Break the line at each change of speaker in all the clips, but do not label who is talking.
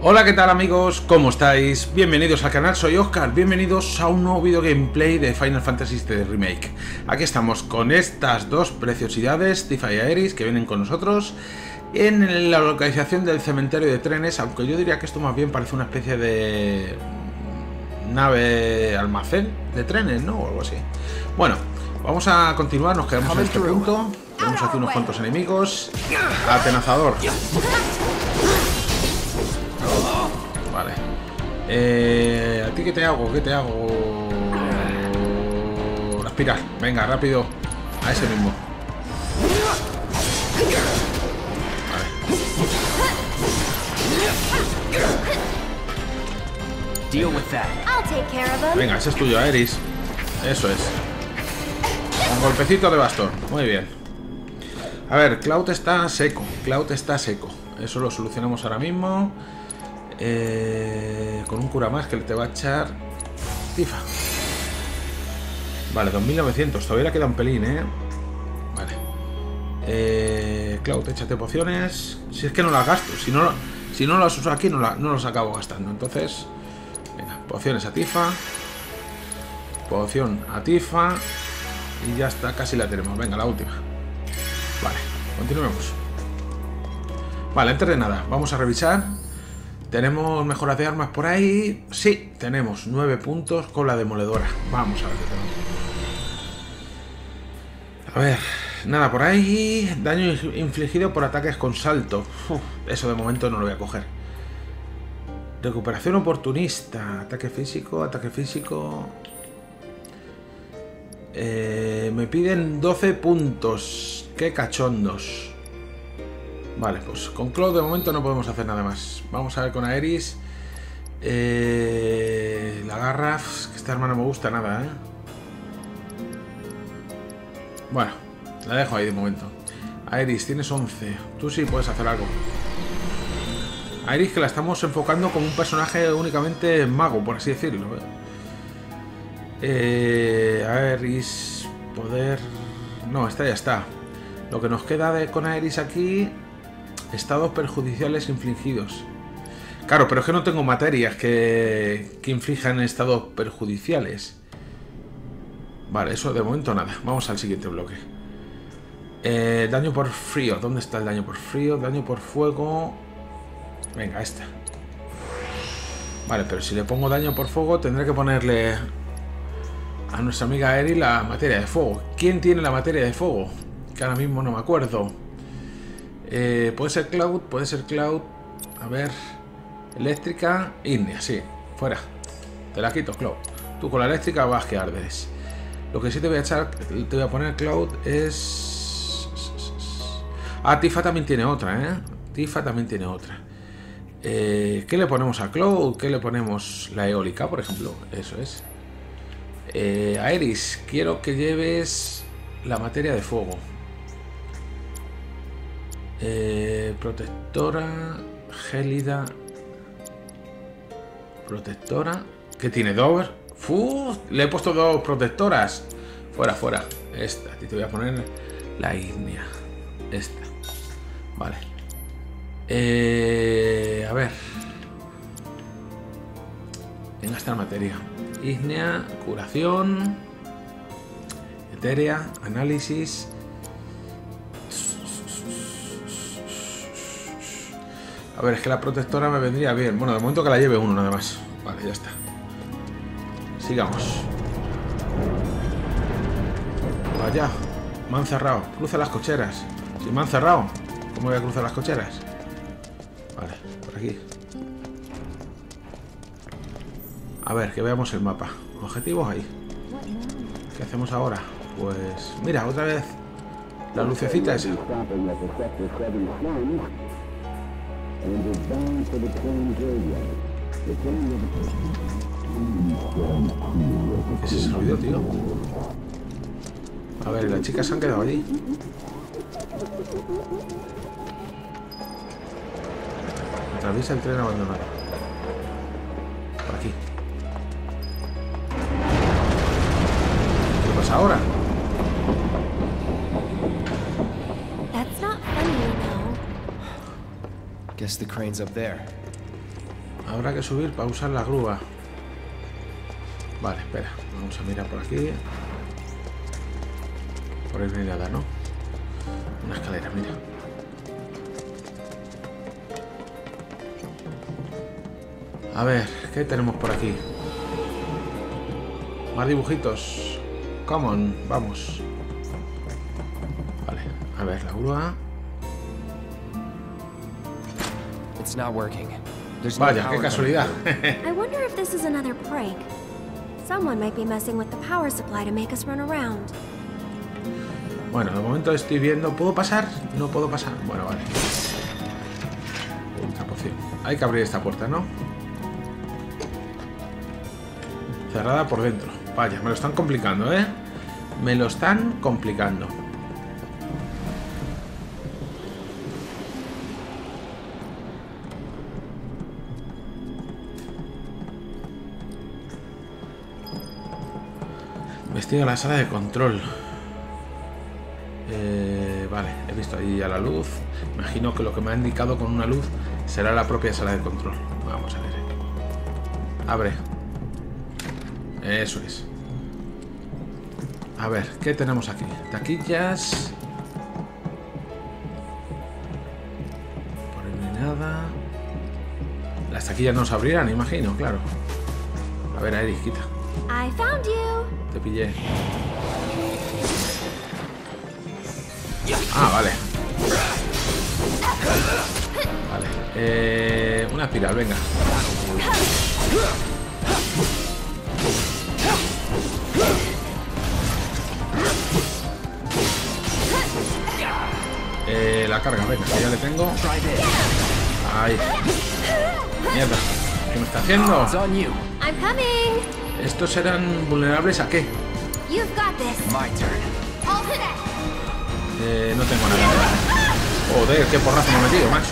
Hola, ¿qué tal amigos? ¿Cómo estáis? Bienvenidos al canal, soy Oscar, bienvenidos a un nuevo video gameplay de Final Fantasy VII Remake. Aquí estamos con estas dos preciosidades, Tifa y Aeris, que vienen con nosotros en la localización del cementerio de trenes, aunque yo diría que esto más bien parece una especie de nave almacén de trenes, ¿no? O algo así. Bueno, vamos a continuar, nos quedamos en este punto. Tenemos aquí unos cuantos enemigos. Atenazador. Vale. ¿A ti qué te hago? ¿Qué te hago? La espiral. Venga, rápido. A ese mismo. Vale. Venga, ese es tuyo, Aeris. Eso es. Un golpecito de bastón. Muy bien. A ver, Cloud está seco. Cloud está seco. Eso lo solucionamos ahora mismo. Con un cura más que te va a echar Tifa. Vale, 2900. Todavía le queda un pelín, Vale. Cloud, échate pociones. Si es que no las gasto. Si no las uso aquí, no las acabo gastando. Entonces, venga, pociones a Tifa. Poción a Tifa. Y ya está, casi la tenemos. Venga, la última. Vale, continuemos. Vale, antes de nada, vamos a revisar. ¿Tenemos mejoras de armas por ahí? Sí, tenemos 9 puntos con la demoledora. Vamos a ver qué tenemos. A ver, nada por ahí. Daño infligido por ataques con salto. Eso de momento no lo voy a coger. Recuperación oportunista. Ataque físico, ataque físico. Me piden 12 puntos. Qué cachondos. Vale, pues con Cloud de momento no podemos hacer nada más. Vamos a ver con Aeris. La garra. Que esta arma no me gusta nada, Bueno, la dejo ahí de momento. Aeris, tienes 11. Tú sí puedes hacer algo. Aeris, que la estamos enfocando como un personaje únicamente mago, por así decirlo. Aeris, poder... No, esta ya está. Lo que nos queda con Aeris aquí... Estados perjudiciales infligidos. Claro, pero es que no tengo materias que inflijan estados perjudiciales. Vale, eso de momento nada. Vamos al siguiente bloque. Daño por frío. ¿Dónde está el daño por frío? Daño por fuego. Venga, esta. Vale, pero si le pongo daño por fuego tendré que ponerle a nuestra amiga Aeris la materia de fuego. ¿Quién tiene la materia de fuego? Que ahora mismo no me acuerdo. Puede ser Cloud, puede ser Cloud. A ver. Eléctrica, ígnea, sí. Fuera. Te la quito, Cloud. Tú con la eléctrica vas que ardes. Lo que sí te voy a echar, te voy a poner Cloud es... Ah, Tifa también tiene otra, Tifa también tiene otra. ¿Qué le ponemos a Cloud? ¿Qué le ponemos? La eólica, por ejemplo. Eso es. Aeris, quiero que lleves la materia de fuego. Protectora, gélida. Protectora. ¿Qué tiene? ¿Dos? Le he puesto 2 protectoras. Fuera, fuera. Esta. A ti te voy a poner la ígnea. Esta. Vale. A ver. Venga, esta materia. Ígnea, curación. Etérea, análisis. A ver, es que la protectora me vendría bien. Bueno, de momento que la lleve uno nada más. Vale, ya está. Sigamos. Vaya, me han cerrado. Cruza las cocheras. Si me han cerrado, ¿cómo voy a cruzar las cocheras? Vale, por aquí. A ver, que veamos el mapa. Objetivos ahí. ¿Qué hacemos ahora? Pues... Mira, otra vez. La lucecita esa. ¿Qué es ese ruido, tío? A ver, las chicas se han quedado allí. Atraviesa el tren abandonado. Por aquí. ¿Qué pasa ahora?
Guess the crane's up there.
Habrá que subir para usar la grúa. Vale, espera. Vamos a mirar por aquí. Por ahí no hay nada, ¿no? Una escalera, mira. A ver, ¿qué tenemos por aquí? Más dibujitos. Come on, vamos. Vale, a ver, la grúa. Vaya, qué casualidad.
I wonder if this is another prank. Someone might be messing with the power supply to make us run around.
Bueno, de momento estoy viendo. ¿Puedo pasar? No puedo pasar. Bueno, vale. Ultra poción. Hay que abrir esta puerta, ¿no? Cerrada por dentro. Vaya, me lo están complicando, ¿eh? Me lo están complicando. Investiga la sala de control. Vale, he visto ahí ya la luz. Imagino que lo que me ha indicado con una luz será la propia sala de control. Vamos a ver. Abre. Eso es. A ver, ¿qué tenemos aquí? Taquillas. Por ahí no hay nada. Las taquillas no se abrirán, imagino, claro. A ver, Aeris, quita.
I found you.
Te pillé. Ah, vale. Vale. Una espiral, venga. La carga, venga, que ya le tengo. Ahí. Mierda. ¿Qué me está haciendo?
I'm coming.
¿Estos eran vulnerables a qué?
You've got this.
My turn.
Alternate.
No tengo nada. Joder, qué porrazo me he metido, macho.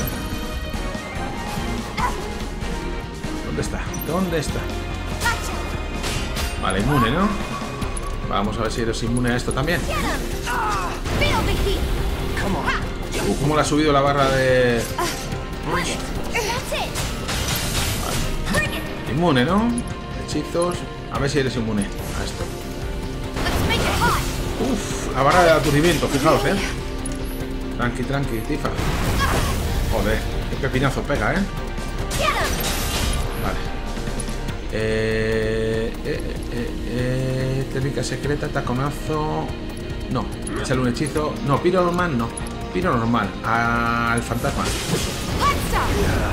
¿Dónde está? ¿Dónde está? Vale, inmune, ¿no? Vamos a ver si eres inmune a esto también.
Get 'em. Feel the heat.
Come on.
¿Cómo le ha subido la barra de...?
Push it. That's it. Bring it.
Inmune, ¿no? Hechizos. A ver si eres inmune a esto.
Let's make it hot.
Uf, la barra de aturdimiento, fijaos, ¿eh? Tranqui, tranqui, Tifa. Joder, qué pepinazo pega, ¿eh?
Get 'em.
Vale. Técnica secreta, taconazo. No, échale un hechizo. No, piro normal, no. Piro normal, al fantasma.
Let's stop.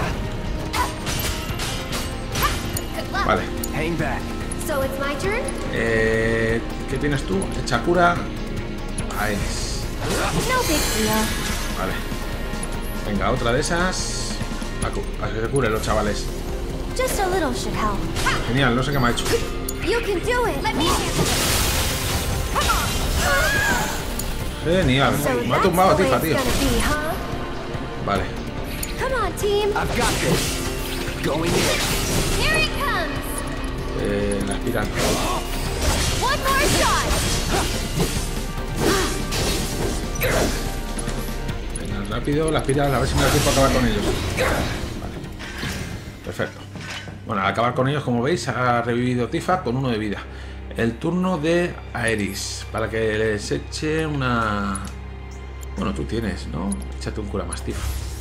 Good luck.
Vale.
Hang back.
So it's my turn?
¿Qué tienes tú? Echa cura. Ahí es.
No big deal.
Vale. Venga, otra de esas. Para que se curen los chavales.
Just a little should help.
Genial, no sé qué me ha hecho.
You can do it. Let me handle it. Come on.
Genial.
So
Me ha
that's
tumbado
the way
Tifa,
it's
tío.
gonna be, huh?
Vale.
Come on, team.
I've got this. Going in.
Here it comes.
La espiral.
One more shot.
Venga, rápido, la espiral, a ver si me da tiempo a acabar con ellos. Vale. Perfecto. Bueno, al acabar con ellos, como veis, ha revivido Tifa con 1 de vida. El turno de Aeris. Para que les eche una... Bueno, tú tienes, ¿no? Échate un cura más, Tifa.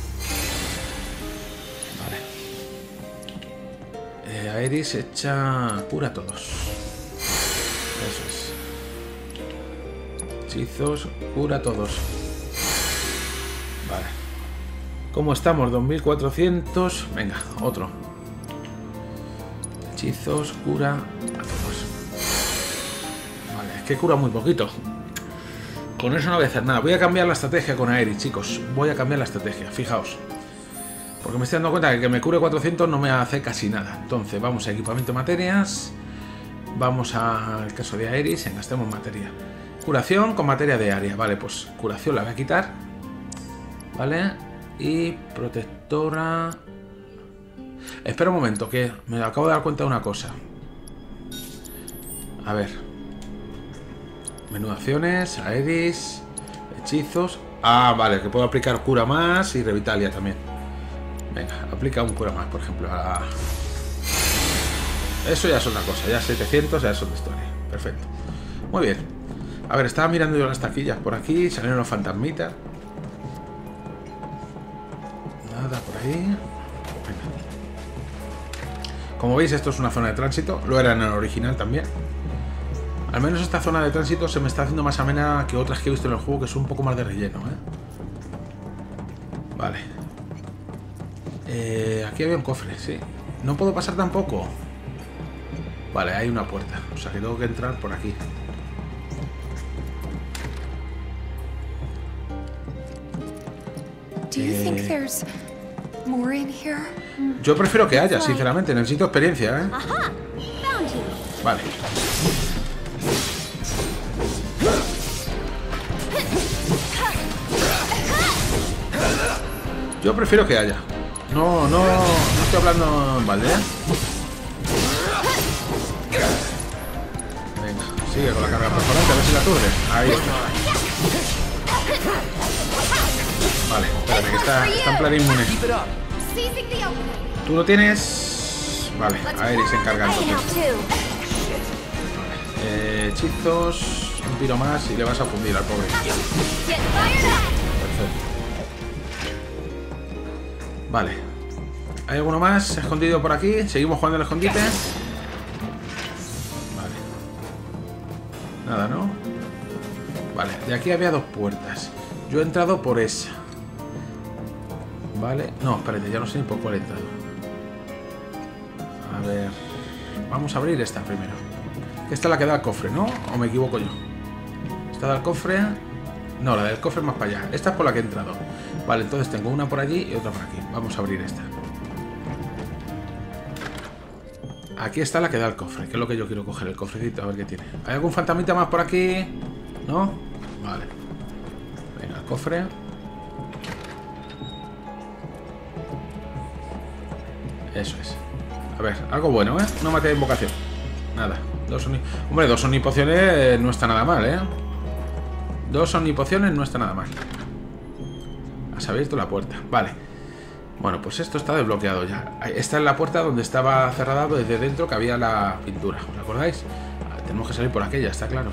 Vale. Aeris echa cura a todos. Eso es. Hechizos, cura a todos. Vale. ¿Cómo estamos? 2400. Venga, otro. Hechizos, cura a todos. Vale, es que cura muy poquito. Con eso no voy a hacer nada. Voy a cambiar la estrategia con Aeris, chicos. Voy a cambiar la estrategia, fijaos. Porque me estoy dando cuenta que me cure 400 no me hace casi nada. Entonces, vamos a equipamiento materias. Vamos al caso de Aeris. Gastemos materia. Curación con materia de área. Vale, pues curación la voy a quitar. Vale. Y protectora... Espera un momento, que me acabo de dar cuenta de una cosa. A ver. Menú de acciones, Aeris, hechizos... Ah, vale, que puedo aplicar cura más y revitalia también. Venga, aplica un cura más, por ejemplo, a Eso ya es otra cosa. Ya 700 ya es otra historia. Perfecto. Muy bien. A ver, estaba mirando yo las taquillas por aquí. Salieron los fantasmitas. Nada por ahí. Venga. Como veis, esto es una zona de tránsito. Lo era en el original también. Al menos esta zona de tránsito se me está haciendo más amena que otras que he visto en el juego, que son un poco más de relleno, ¿eh? Vale. Aquí había un cofre, sí. No puedo pasar tampoco. Vale, hay una puerta. O sea que tengo que entrar por aquí.
Do you think there's more in here?
Yo prefiero que haya, sinceramente. Necesito experiencia, ¿eh?
Aha! Found you.
Vale. Yo prefiero que haya. No estoy hablando en balde, ¿eh? Venga, sigue con la carga perforante, a ver si la aturde. Ahí está. Vale, espérate, que está en plan inmune.
Keep it up.
Seizing the opening.
¿Tú lo tienes? Vale, Aeris se encarga
I can help
entonces.
too.
Hechizos, un tiro más y le vas a fundir al pobre.
Get fired up.
Perfecto. Vale. ¿Hay alguno más escondido por aquí? Seguimos jugando al escondite. Vale. Nada, ¿no? Vale, de aquí había dos puertas. Yo he entrado por esa. Vale. No, espérate, ya no sé ni por cuál he entrado. A ver. Vamos a abrir esta primero. Esta es la que da al cofre, ¿no? ¿O me equivoco yo? ¿Esta da al cofre? No, la del cofre es más para allá. Esta es por la que he entrado. Vale, entonces tengo una por allí y otra por aquí. Vamos a abrir esta. Aquí está la que da al cofre, que es lo que yo quiero coger, el cofrecito, a ver qué tiene. ¿Hay algún fantasmita más por aquí? ¿No? Vale. Venga, el cofre. Eso es. A ver, algo bueno, ¿eh? No mate de invocación. Nada. Hombre, dos omnipociones no está nada mal, ¿eh? Dos omnipociones no está nada mal. Has abierto la puerta. Vale. Bueno, pues esto está desbloqueado ya. Esta es la puerta donde estaba cerrada desde dentro, que había la pintura. ¿Os acordáis? Tenemos que salir por aquella, está claro.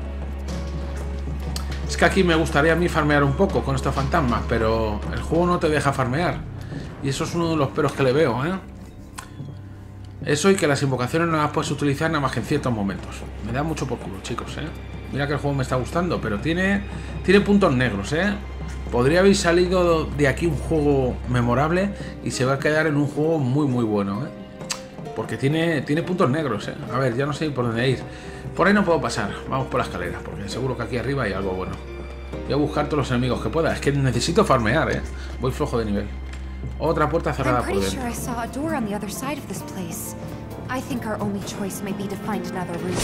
Es que aquí me gustaría a mí farmear un poco con estos fantasmas, pero el juego no te deja farmear. Y eso es uno de los peros que le veo, ¿eh? Eso y que las invocaciones no las puedes utilizar nada más que en ciertos momentos. Me da mucho por culo, chicos, ¿eh? Mira que el juego me está gustando, pero tiene puntos negros, ¿eh? Podría haber salido de aquí un juego memorable y se va a quedar en un juego muy muy bueno, ¿eh? Porque tiene puntos negros, ¿eh? A ver, ya no sé por dónde ir. Por ahí no puedo pasar. Vamos por la escalera, porque seguro que aquí arriba hay algo bueno. Voy a buscar todos los enemigos que pueda. Es que necesito farmear, ¿eh? Voy flojo de nivel. Otra puerta cerrada
I'm
por
pretty
dentro.
sure I saw a door on the other side of this place. I think our only choice may be to find another route.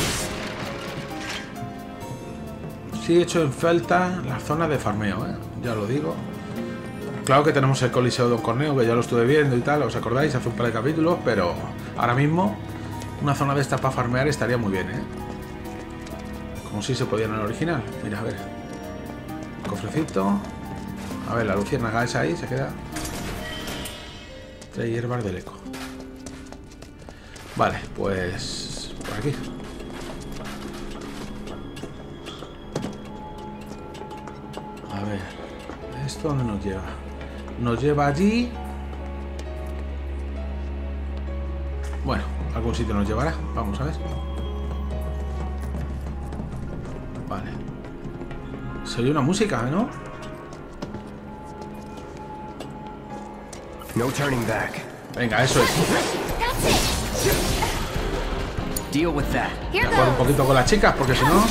Sí, he hecho en falta la zona de farmeo, ¿eh? Ya lo digo. Claro que tenemos el Coliseo de Don Corneo, que ya lo estuve viendo y tal, ¿os acordáis? Hace un par de capítulos, pero ahora mismo una zona de estas para farmear estaría muy bien, ¿eh? Como si se podía en el original. Mira, a ver. Cofrecito. A ver, la luciérnaga esa ahí se queda. 3 hierbas del eco. Vale, pues por aquí. A ver, ¿esto dónde nos lleva? Nos lleva allí. Bueno, algún sitio nos llevará. Vamos a ver. Vale. Se oye una música, ¿no?
No turning back.
Venga, eso es.
That's it.
Deal with that.
Voy
Here
a jugar un
goes.
poquito con las chicas, porque si no...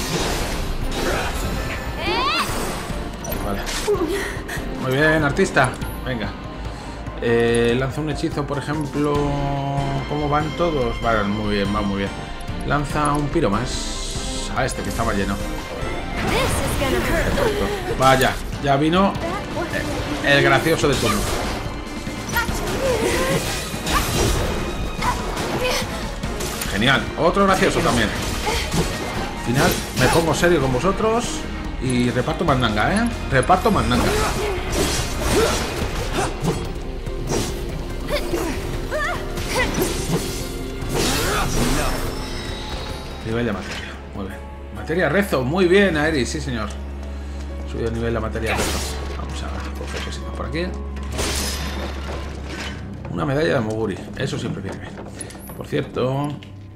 Vale. Muy bien, artista. Venga. Lanza un hechizo, por ejemplo. ¿Cómo van todos? Vale, muy bien, va muy bien. Lanza un piro más a este que estaba lleno.
This is gonna hurt.
Perfecto. Vaya, ya vino el gracioso de turno. Genial, otro gracioso también. Al final me pongo serio con vosotros y reparto mandanga, ¿eh? Reparto mandanga. Nivel de materia. Muy bien. Materia rezo. Muy bien, Aeris. Sí, señor. Subido el nivel de materia rezo. Vamos a coger cositas por aquí. Una medalla de Moguri. Eso siempre viene bien. Por cierto,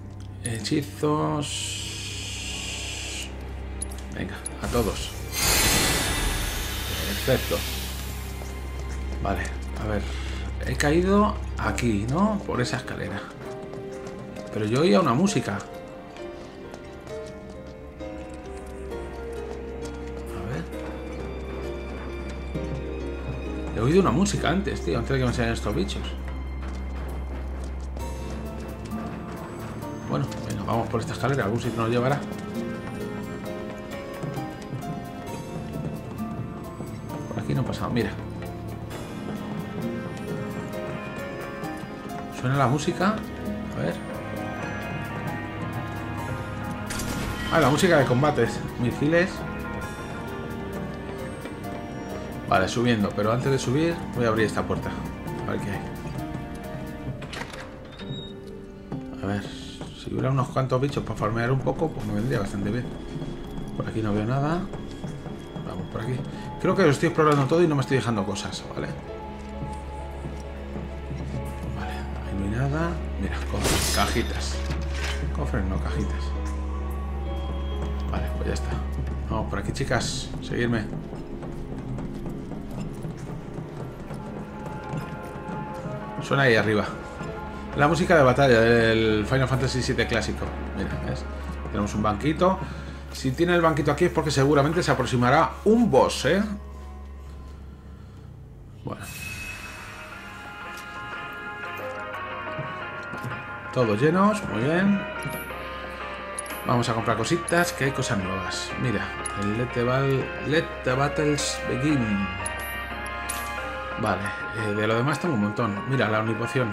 hechizos. Venga, a todos. Perfecto. Vale, a ver. He caído aquí, ¿no? Por esa escalera. Pero yo oía una música. A ver. He oído una música antes, tío, antes de que me enseñaran estos bichos. Bueno, venga, vamos por esta escalera. Algún sitio nos llevará. Por aquí no pasa nada. Mira. Suena la música. A ver. Ah, la música de combates. Misiles. Vale, subiendo. Pero antes de subir voy a abrir esta puerta. A ver qué hay. A ver. Si hubiera unos cuantos bichos para farmear un poco, pues me vendría bastante bien. Por aquí no veo nada. Vamos por aquí. Creo que lo estoy explorando todo y no me estoy dejando cosas, ¿vale? Vale, ahí no hay nada. Mira, cofres, cajitas. Cofres, no, cajitas. Vale, pues ya está. Vamos por aquí, chicas. Seguidme. Suena ahí arriba. La música de batalla del Final Fantasy VII clásico. Mira, ¿ves? Tenemos un banquito. Si tiene el banquito aquí es porque seguramente se aproximará un boss, ¿eh? Bueno. Todos llenos, muy bien. Vamos a comprar cositas, que hay cosas nuevas. Mira, el Let the Battles Begin. Vale, de lo demás tengo un montón. Mira, la omnipoción.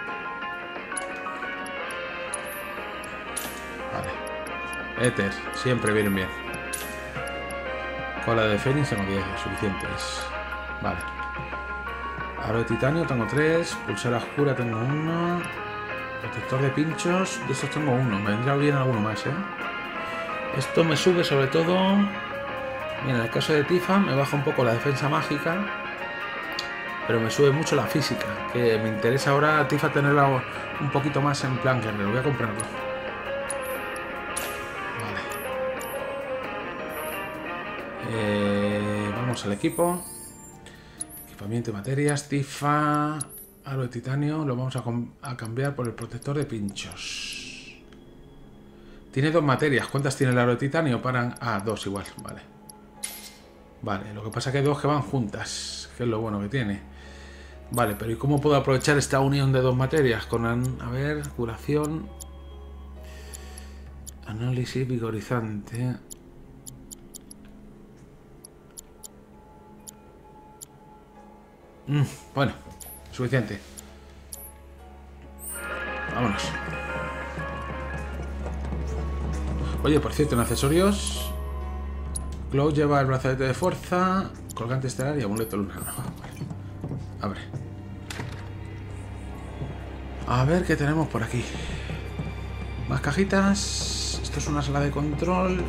Éter, siempre vienen bien. Cola de Fénix tengo 10, suficientes. Vale. Aro de titanio tengo 3. Pulsera oscura tengo 1. Protector de pinchos, de estos tengo 1. Me vendrá bien alguno más, ¿eh? Esto me sube sobre todo. Mira, en el caso de Tifa me baja un poco la defensa mágica. Pero me sube mucho la física. Que me interesa ahora Tifa tenerla un poquito más en plan guerrero. Voy a comprarlo. Vamos al equipo. Equipamiento y materias. Tifa. Aro de titanio. Lo vamos a cambiar por el protector de pinchos. Tiene 2 materias. ¿Cuántas tiene el aro de titanio? Para... Ah, 2 igual. Vale. Vale, lo que pasa es que hay 2 que van juntas. Que es lo bueno que tiene. Vale, pero ¿y cómo puedo aprovechar esta unión de 2 materias? Con, a ver, curación. Análisis vigorizante. Bueno, suficiente. Vámonos. Oye, por cierto, en accesorios, Cloud lleva el brazalete de fuerza, colgante estelar y amuleto lunar. Vale. Abre. A ver qué tenemos por aquí. Más cajitas. Esto es una sala de control.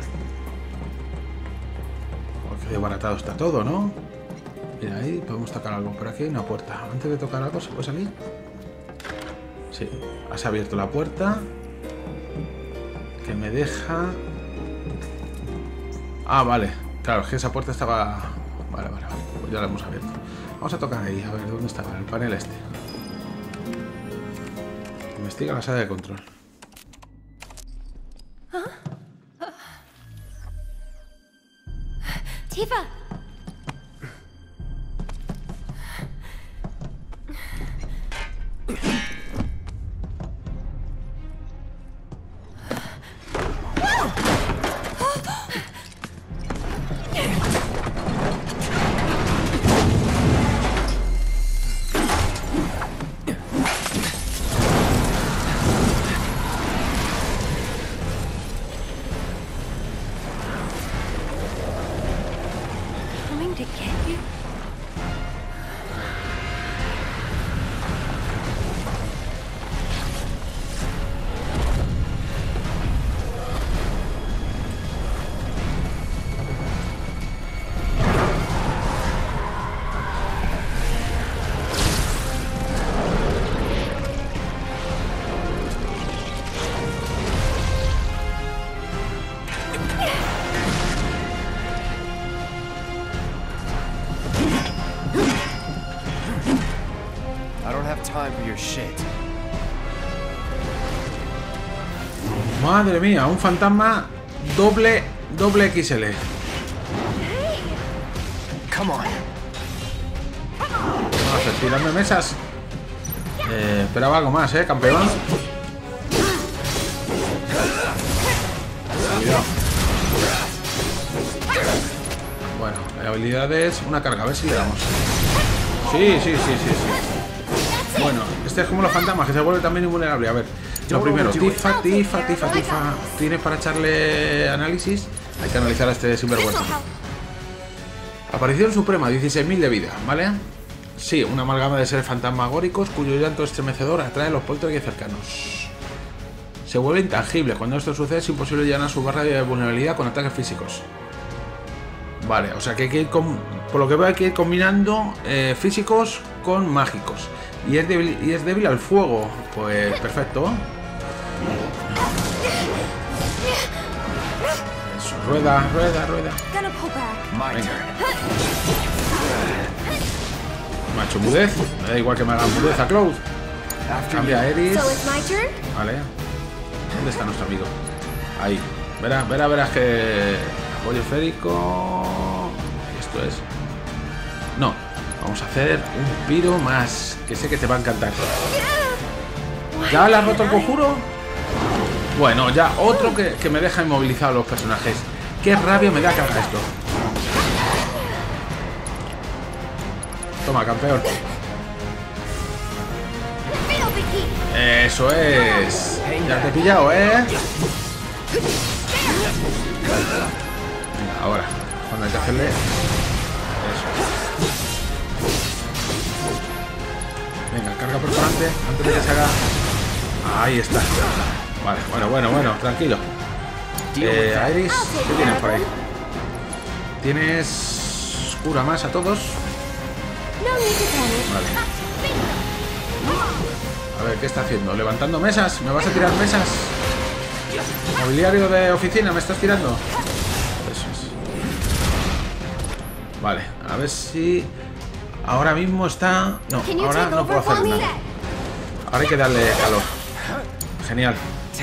Oh, qué desbaratado está todo, ¿no? Mira, ahí podemos tocar algo. Por aquí hay una puerta. Antes de tocar algo, ¿se puede salir? Sí. Has abierto la puerta. Que me deja... Ah, vale. Claro, es que esa puerta estaba... Vale. Pues ya la hemos abierto. Vamos a tocar ahí. A ver, ¿dónde estaba? El panel este. Investiga la sala de control.
Tifa! Coming to get you?
time for your shit.
Madre mía, un fantasma doble XL.
Come on.
Vamos a hacer tirarme mesas. Esperaba algo más, campeón. Cuidado. Bueno, habilidades, una carga, a ver si le damos. Sí. Bueno, este es como los fantasmas, que se vuelve también invulnerable. A ver, lo primero, Tifa. Tienes para echarle análisis. Hay que analizar a este sinvergüenza. Aparición suprema, 16.000 de vida, ¿vale? Sí, una amalgama de seres fantasmagóricos cuyo llanto estremecedor atrae a los poltergeist cercanos. Se vuelve intangible. Cuando esto sucede es imposible llenar su barra de vulnerabilidad con ataques físicos. Vale, o sea que hay que ir por lo que veo hay que ir combinando físicos con mágicos. Y es débil al fuego. Pues perfecto. Eso, rueda. Venga. Macho mudez. Me da igual que me hagan mudez a Cloud. Cambia a Aeris. Vale. ¿Dónde está nuestro amigo? Ahí. Verás que... Apoyo esférico. Esto es. No. Vamos a hacer un piro más. Que sé que te va a encantar. ¿Ya le has roto el conjuro? Bueno, ya otro que me deja inmovilizado los personajes. Qué rabia me da cargar esto. Toma, campeón. Eso es. Ya te he pillado, Venga, ahora, cuando hay que hacerle eso. Venga, carga perforante antes de que se haga. Ahí está. Vale, bueno, tranquilo. Aeris, ¿qué tienes por ahí? Tienes cura más a todos. Vale. A ver, ¿qué está haciendo? ¿Levantando mesas? ¿Me vas a tirar mesas? ¿Mobiliario de oficina me estás tirando? Eso es. Vale, a ver si... Ahora mismo está... No, ahora no puedo hacer nada. Ahora hay que darle calor. Genial.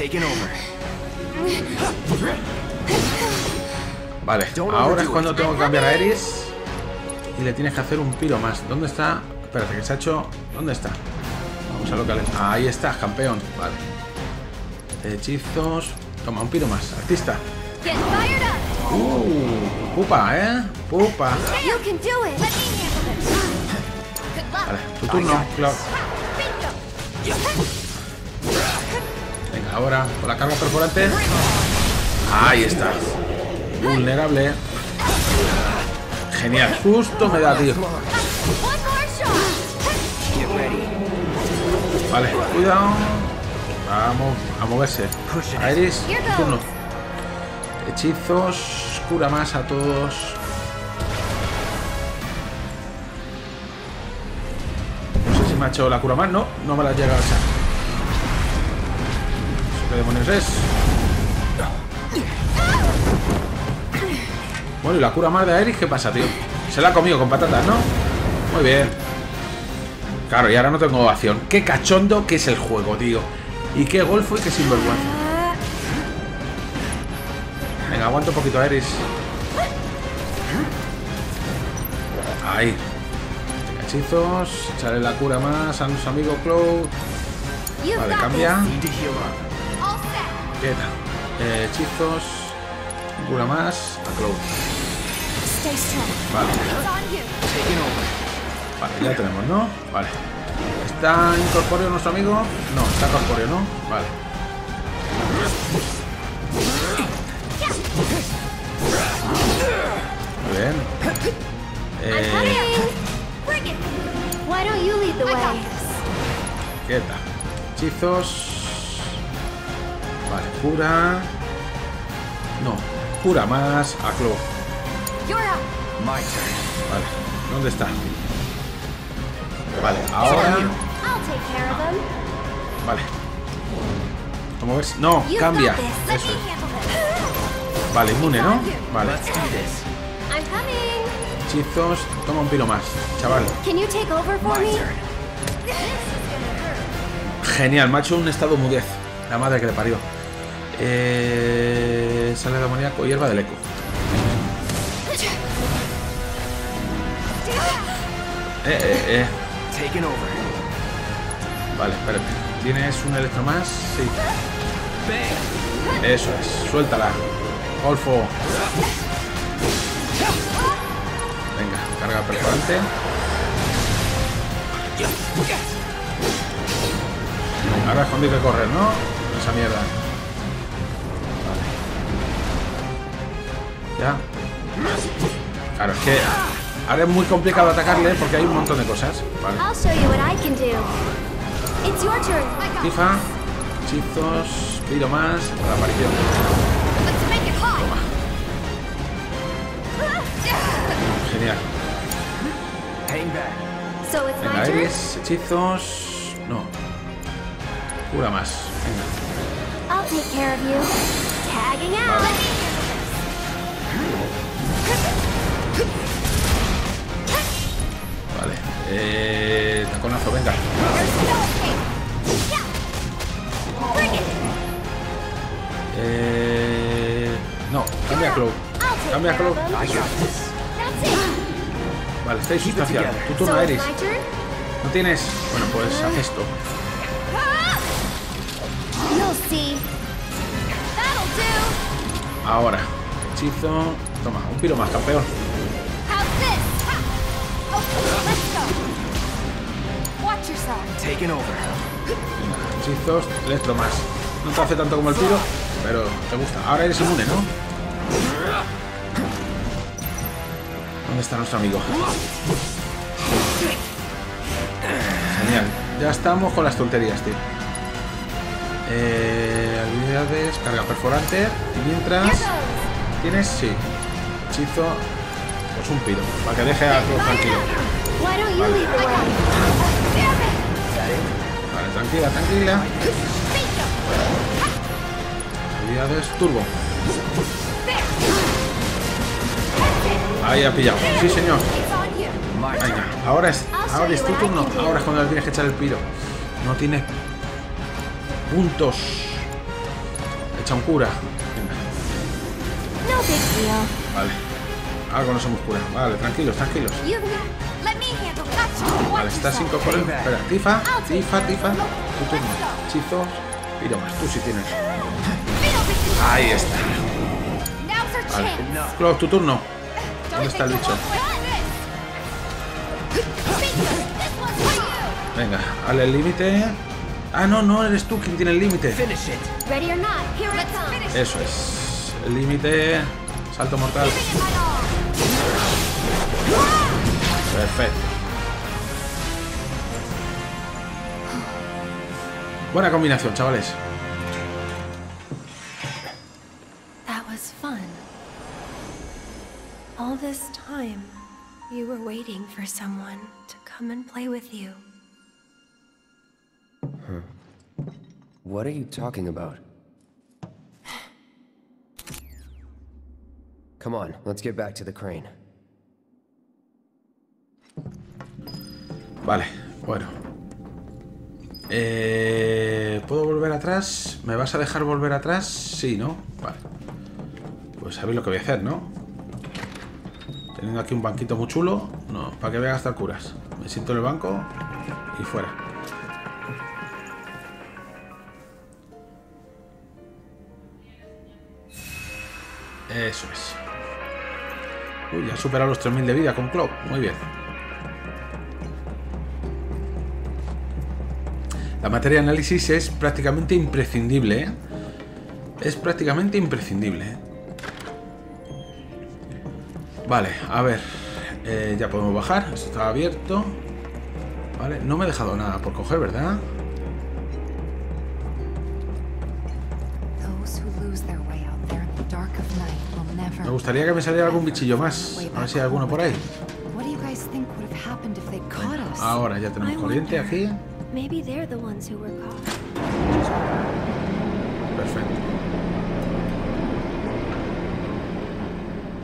Vale, ahora es cuando tengo que cambiar a Aeris. Y le tienes que hacer un piro más. ¿Dónde está? Espérate, que se ha hecho... ¿Dónde está? Vamos a localizar. Ahí estás, campeón. Vale. Hechizos. Toma, un piro más. Artista. Pupa, Pupa. Vale, tu turno, Cloud. Venga, ahora con la carga perforante. Ahí está. Vulnerable. Genial, justo me da, tío. Vale, cuidado. Vamos a moverse. Aeris, turno. Hechizos. Cura más a todos. No sé si me ha hecho la cura más. No me la llega a echar. ¿Qué demonios es? Bueno, y la cura más de Aeris, ¿qué pasa, tío? Se la ha comido con patatas, ¿no? Muy bien. Claro, y ahora no tengo acción. Qué cachondo que es el juego, tío. Y qué golfo y qué sinvergüenza. Venga, aguanta un poquito, Aeris. Ahí. Hechizos. Echarle la cura más a nuestro amigo Cloud. Vale, cambia. ¿Qué tal? Hechizos. Cura más a Cloud. Vale. Vale, ya tenemos, ¿no? Vale. ¿Está incorpóreo nuestro amigo? No, está corpóreo, ¿no? Vale. Muy bien. ¿Qué tal? Hechizos. Vale, cura. No, cura más a Cloud. Vale, ¿dónde está? Vale, ahora... Vale. ¿Cómo ves? No, cambia. Eso es. Vale, inmune, ¿no? Vale. Hechizos. Toma un pilo más, chaval. Genial, me ha hecho un estado mudez. La madre que le parió. Sale de amoníaco, hierba del eco.
Taking over.
Vale, espérate. ¿Tienes un electro más? Sí.
Bang.
Eso es, suéltala. Golfo. Venga, carga perforante. Ahora es cuando hay que correr, ¿no? Esa mierda. Vale. Ya. Claro, es que ahora es muy complicado atacarle porque hay un montón de cosas. Vale.
I'll show you what I can do. It's your turn.
Tifa, hechizos, piro más, la aparición.
Let's make it hot.
Genial.
Hang back.
So it's
Venga,
my turn.
Iris, hechizos. No. Cura más. Venga.
I'll take care of you. Tagging out.
Vale. Taconazo, venga. No, cambia a Cloud. Cambia a Cloud.
I got this.
That's it.
Vale, estáis sustancial. Tu turno,
So it's
Iris.
my turn.
¿No tienes? Bueno, pues haz esto.
You'll see. That'll do.
Ahora. Hechizo. Toma, un piro más, campeón.
How's this? Ha. Okay, let's go. Watch yourself.
Taking over.
Venga, hechizos, electro más. No te hace tanto como el tiro, pero te gusta. Ahora eres inmune, ¿no? ¿Dónde está nuestro amigo? Genial. Ya estamos con las tonterías, tío. Habilidades, carga perforante. Y mientras... ¿Tienes? Sí. Hechizo. Pues un piro. Para que deje a todos tranquilo.
Why don't you
Vale.
lead the way?
Vale, tranquila, tranquila. Habilidades, turbo. Ahí ha pillado. Sí, señor.
It's on you.
My
Venga,
turn.
ahora es tu turno. Ahora es cuando le tienes que echar el piro. No tienes puntos. Echa un cura. Venga.
No big deal.
Vale. Algo no somos cura. Vale, tranquilos, tranquilos.
You let me handle that.
Vale, estás incorporando. Espera, Tifa, Tifa, Tifa. Tu turno. Hechizos. Piro más. Tú sí tienes. Ahí está.
Now's our
Vale.
chance.
Cloud, tu turno. ¿Dónde está el bicho? Venga, hazle el límite. Ah, no, no eres tú quien tiene el límite.
Finish it.
Ready or not, here it comes.
Eso es. El límite. Salto mortal. Perfecto. Buena combinación, chavales.
That was fun. All this time, you were waiting for someone to come and play with you.
What are you talking about? Come on, let's get back to the crane.
Vale, bueno. ¿Puedo volver atrás? ¿Me vas a dejar volver atrás? Sí, ¿no? Vale. Pues sabéis lo que voy a hacer, ¿no? Teniendo aquí un banquito muy chulo. No, para que voy a gastar curas. Me siento en el banco y fuera. Eso es. Uy, ya ha superado los 3000 de vida con Cloud. Muy bien. La materia de análisis es prácticamente imprescindible, ¿eh? Es prácticamente imprescindible, ¿eh? Vale, a ver. Ya podemos bajar. Esto está abierto. Vale, no me he dejado nada por coger, ¿verdad?
Those who lose their way out there in the dark of night will never.
Me gustaría que me saliera algún bichillo más. A ver si hay alguno por ahí.
What do you guys think would have happened if they caught us?
Ahora ya tenemos corriente aquí.
Maybe they're the ones who were caught.
Perfecto.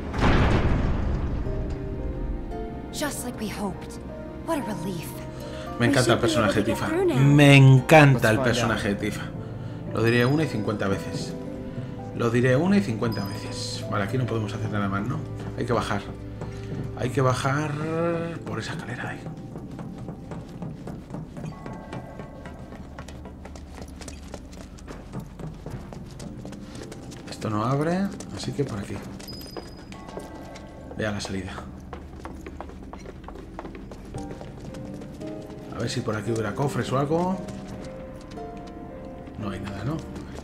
Just like we hoped. What a relief.
Me encanta el personaje de Tifa. Me encanta el personaje de Tifa. Lo diré 1 y 50 veces. Lo diré 1 y 50 veces. Vale, aquí no podemos hacer nada más, ¿no? Hay que bajar. Hay que bajar por esa escalera de ahí. Esto no abre, así que por aquí. Vea la salida. A ver si por aquí hubiera cofres o algo. No hay nada, ¿no?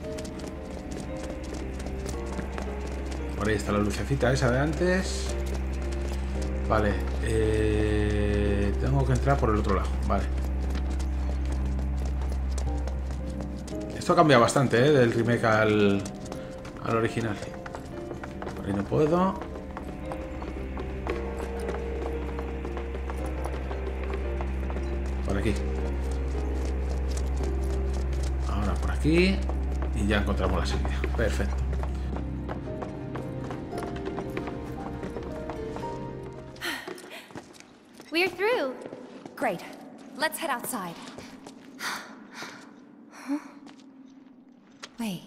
Por ahí está la lucecita esa de antes. Vale. Tengo que entrar por el otro lado. Vale. Esto cambia bastante, ¿eh? Del remake al original. Por ahí no puedo. Por aquí. Ahora por aquí. Y ya encontramos la salida. Perfecto.
We're through. Great. Let's head outside. Huh? Wait.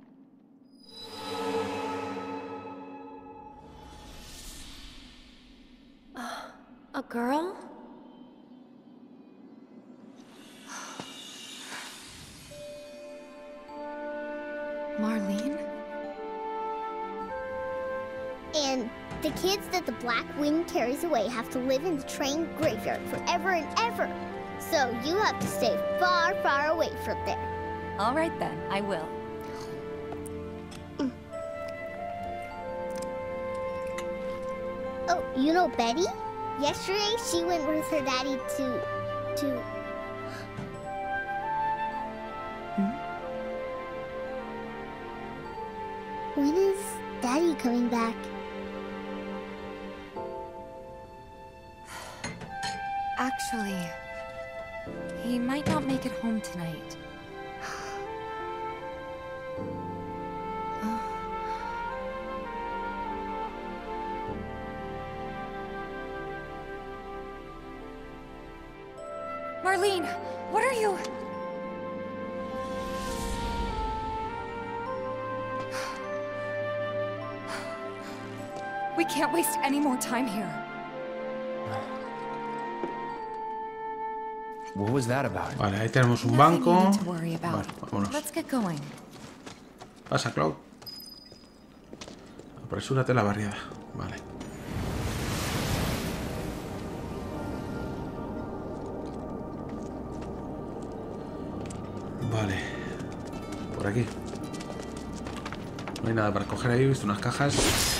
A girl?
Marlene?
And the kids that the Black Wind carries away have to live in the train graveyard forever and ever. So you have to stay far, far away from there.
All right then, I will.
Oh, you know Betty? Yesterday she went with her daddy to... When is Daddy coming back?
Actually, he might not make it home tonight. Marlene, what are you? We can't waste any more time here.
What was that about?
Vale, ahí tenemos un
Nothing
banco.
you need to worry about.
Vale, vámonos.
Let's get going.
Pasa, Cloud. Apresúrate la barriada. Vale. Vale. Por aquí. No hay nada para coger ahí. He visto unas cajas.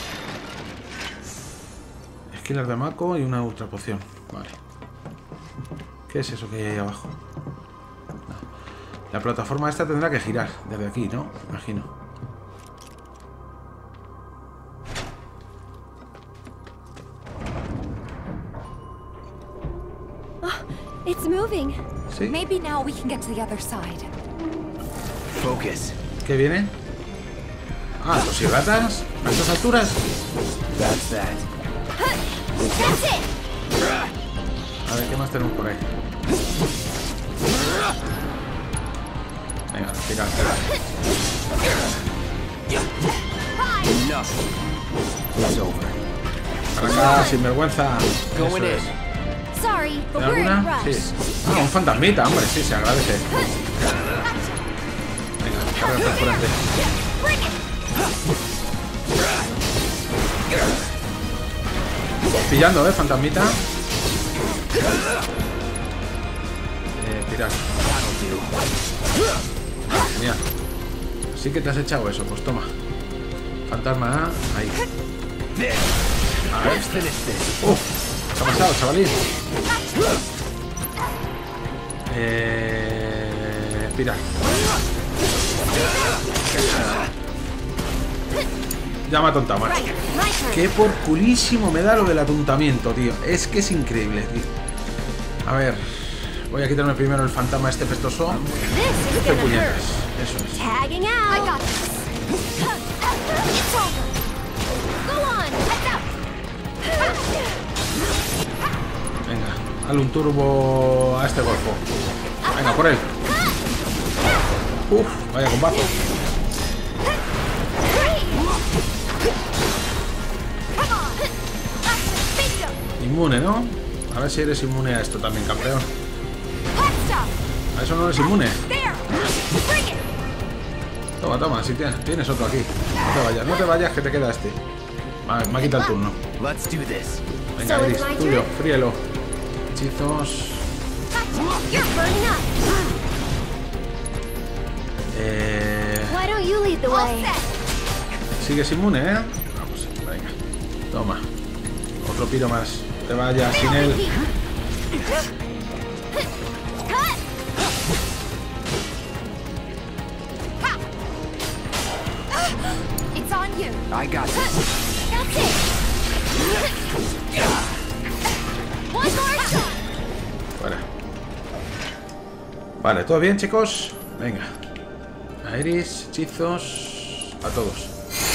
Esquilas de Mako y una ultra poción. Vale. ¿Qué es eso que hay ahí abajo? No. La plataforma esta tendrá que girar desde aquí, ¿no? Imagino.
It's moving.
¿Sí?
Maybe now we can get to the other side.
Focus.
¿Qué viene? Ah, los y ratas. ¿A estas alturas?
That's that.
That's it!
A ver, ¿qué más tenemos por ahí? Venga, tira.
Enough. It's over.
Para acá, sin vergüenza.
Going
Eso
in.
es.
Sorry, but
¿Hay
we're in a
alguna?
rush.
Sí. Ah, un fantasmita, hombre, sí, se agradece. Venga, carga el perforante. Pillando, fantasmita. Tirar. Mira. Sí que te has echado eso, pues toma. Fantasma, ahí. A ver. ¿Qué ha pasado, chavalín? Tirar. Ya me ha atontado, macho. Qué por culísimo me da lo del atontamiento, tío. Es que es increíble, tío. A ver. Voy a quitarme primero el fantasma este pestoso. Qué puñetas. Eso es.
Tagging out. I got this. It's over. Go on. Heads up.
Venga. Dale un turbo a este golfo. Venga, por él. Uf, vaya combate. Inmune, ¿no? A ver si eres inmune a esto también, campeón. A eso no eres inmune. Toma, toma, si tienes otro aquí. No te vayas, que te queda este. Vale, me ha quitado el turno. Venga, Iris, tuyo, fríelo. Hechizos.
Why don't you lead the way?
Sigues inmune, ¿eh? Vamos, venga. Toma. Otro piro más. Te vayas sin él.
It's on you.
I got this.
That's it. One more shot.
Fuera. Vale, ¿todo bien, chicos? Venga. A Iris, hechizos. A todos.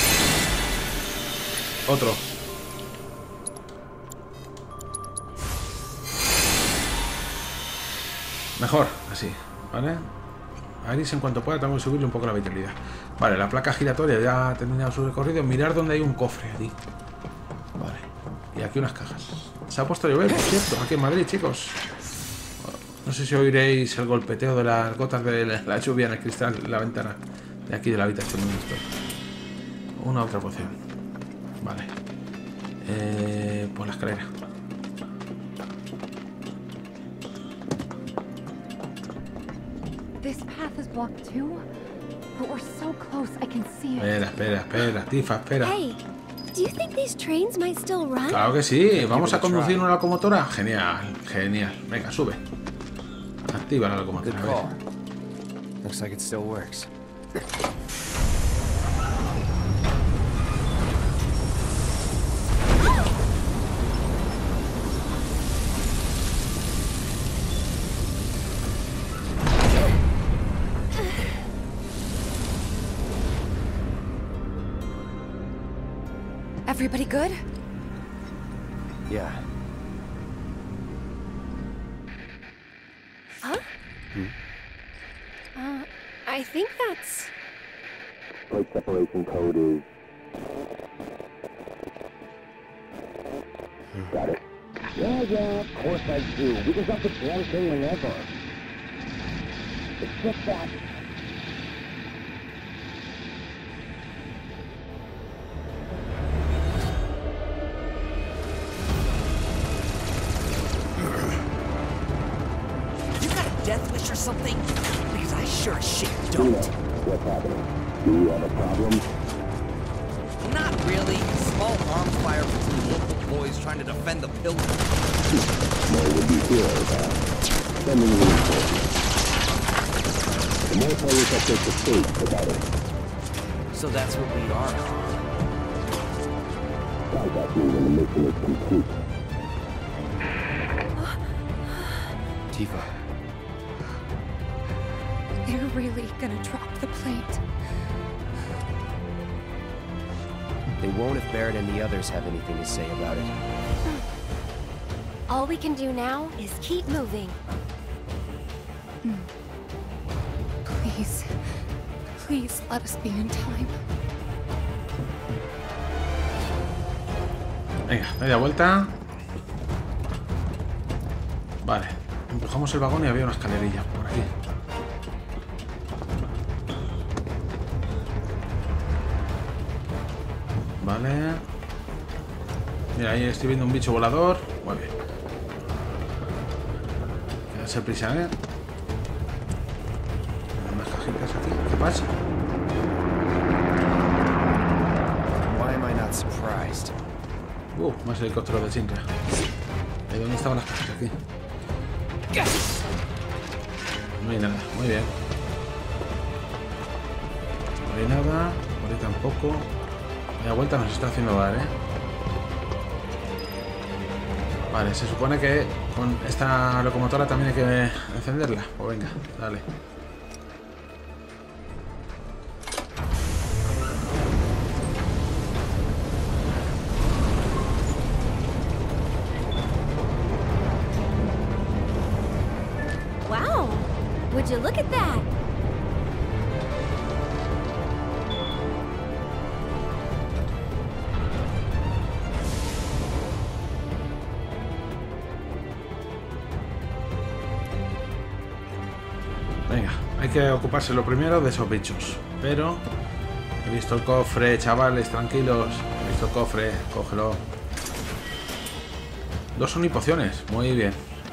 Otro. Mejor, así, ¿vale? A Iris, en cuanto pueda, tengo que subirle un poco la vitalidad. Vale, la placa giratoria ya ha terminado su recorrido. Mirar dónde hay un cofre, allí. Vale. Y aquí unas cajas. Se ha puesto a llover, por cierto, aquí en Madrid, chicos. No sé si oiréis el golpeteo de las gotas de la lluvia en el cristal de la ventana de aquí de la habitación donde estoy. Una otra poción. Vale. Por la escalera.
This path is blocked too, but we're so close I can see it.
Espera, Tifa, espera.
Hey, do you think these trains might still run?
Claro que sí, vamos a conducir una locomotora. Genial, genial. Venga, sube. Activa la locomotora.
Good call. Looks like it still works.
Everybody good?
Yeah.
Huh? I think that's...
Plate separation code is... Got it. Yeah, of course I do. We can drop the damn thing whenever. It's just that...
You got a death wish or something? Because I sure as shit don't.
What's happening? Do you have a problem?
Not really. Small arms fire between local boys trying to defend the pilgrims.
More would be heroes, huh? Sending reinforcements. The more players that take the state, the better.
So that's what we are.
Contact me when the mission is complete.
Tifa.
They're really gonna drop the plate.
They won't if Barrett and the others have anything to say about it.
All we can do now is keep moving.
Please. Please let us be in time.
Venga, media vuelta. Vale. Empujamos el vagón y había una escalerilla por aquí. Vale. Mira, ahí estoy viendo un bicho volador. Muy bien. Hay que darse prisa, ¿eh? Unas cajitas aquí. ¿Qué pasa?
Why am I not surprised?
Más helicóptero de Shinra. ¿Y dónde estaban las cajas? Aquí. No hay nada. Muy bien. No hay nada. Por ahí tampoco. La vuelta nos está haciendo dar, ¿eh? Vale, se supone que con esta locomotora también hay que encenderla. Pues venga, dale.
Would you look at that?
Venga, hay que ocuparse lo primero de esos bichos. Pero he visto el cofre, chavales, tranquilos. He visto el cofre, cógelo. 2 sonipociones, muy bien.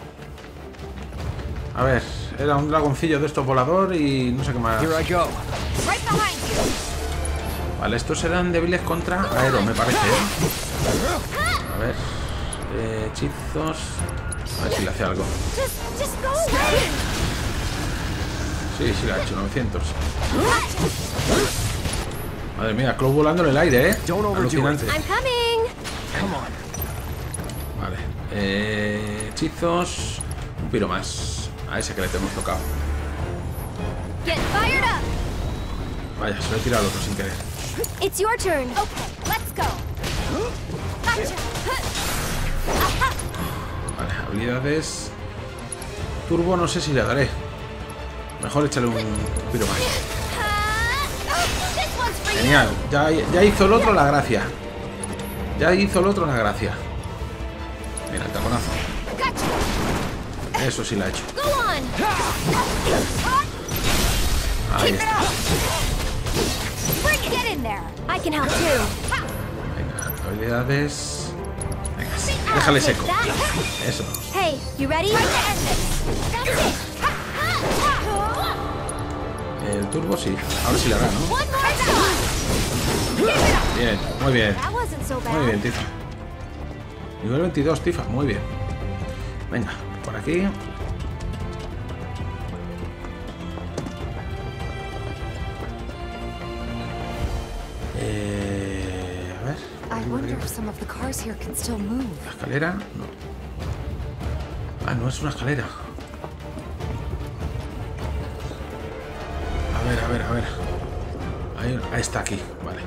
A ver, era un dragoncillo de estos volador y no sé qué más.
Here I go.
Right behind you.
Vale, estos eran débiles contra aero, me parece. A ver, hechizos. A ver si le hace algo.
Just go away.
Sí, sí, le ha hecho 900. Madre mía, Cloud volando en el aire, ¿eh?
Don't overdo it.
Alucinante.
I'm coming.
Come on.
Vale, hechizos. Un piro más. A ese que le tenemos tocado.
Get fired up.
Vaya, se lo he tirado al otro sin querer.
It's your turn.
Okay, let's go. Gotcha.
Vale, habilidades. Turbo no sé si le daré. Mejor échale un piro más.
This one's for you.
Genial, ya hizo el otro la gracia. Ya hizo el otro la gracia. Mira, el taconazo.
Gotcha.
Eso sí la ha hecho.
Go on.
Ahí está.
Bring it. Get in there. I can help too.
Venga, habilidades. Venga, sí, déjale seco. Eso.
Hey, you ready? That's it.
El turbo sí. Ahora sí le hará, ¿no?
One more shot.
Bien, muy bien.
That wasn't so bad.
Muy bien, Tifa. Nivel 22, Tifa. Muy bien. Venga, por aquí. A ver.
I wonder if some of the cars here can still move.
¿La escalera? No. Ah, no es una escalera. A ver. Ahí está, aquí. Vale.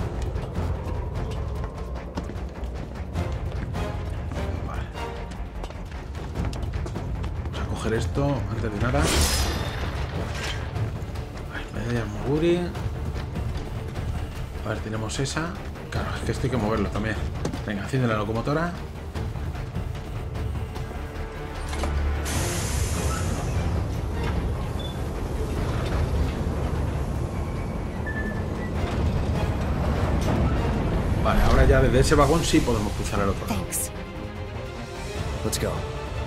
Vale. Vamos a coger esto antes de nada. Medalla Moguri. A ver, tenemos esa. Claro, es que esto hay que moverlo también. Venga, enciende la locomotora. Vale, ahora ya desde ese vagón sí podemos cruzar al otro lado.
Thanks.
Let's go.